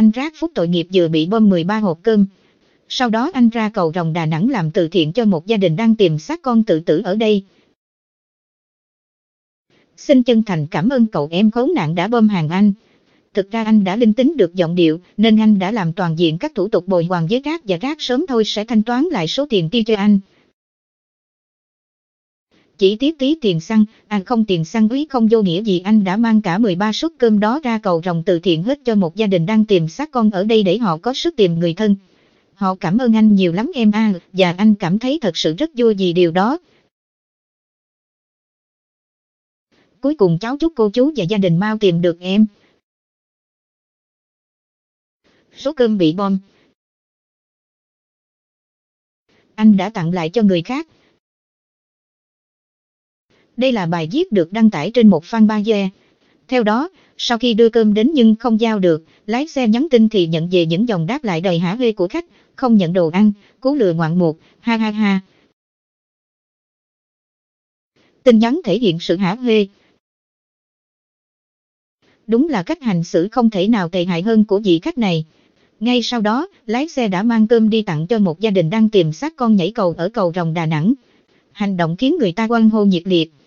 anh rác phúc tội nghiệp vừa bị bom 13 hộp cơm. Sau đó anh ra cầu Rồng Đà Nẵng làm từ thiện cho một gia đình đang tìm xác con tự tử ở đây. Xin chân thành cảm ơn cậu em khốn nạn đã bom hàng anh. Thực ra anh đã linh tính được giọng điệu, nên anh đã làm toàn diện các thủ tục bồi hoàn với rác và rác sớm thôi sẽ thanh toán lại số tiền tiêu cho anh. Chỉ tiếc tí tiền xăng, không tiền xăng úy không vô nghĩa gì anh đã mang cả 13 suất cơm đó ra cầu Rồng từ thiện hết cho một gia đình đang tìm xác con ở đây để họ có sức tìm người thân. Họ cảm ơn anh nhiều lắm em và anh cảm thấy thật sự rất vui vì điều đó. Cuối cùng cháu chúc cô chú và gia đình mau tìm được em. Số cơm bị bom. Anh đã tặng lại cho người khác. Đây là bài viết được đăng tải trên một fanpage. Theo đó, sau khi đưa cơm đến nhưng không giao được, lái xe nhắn tin thì nhận về những dòng đáp lại đầy hả hê của khách, không nhận đồ ăn, cú lừa ngoạn mục, ha ha ha. Tin nhắn thể hiện sự hả hê. Đúng là cách hành xử không thể nào tệ hại hơn của vị khách này. Ngay sau đó, lái xe đã mang cơm đi tặng cho một gia đình đang tìm xác con nhảy cầu ở cầu Rồng Đà Nẵng. Hành động khiến người ta hoan hô nhiệt liệt.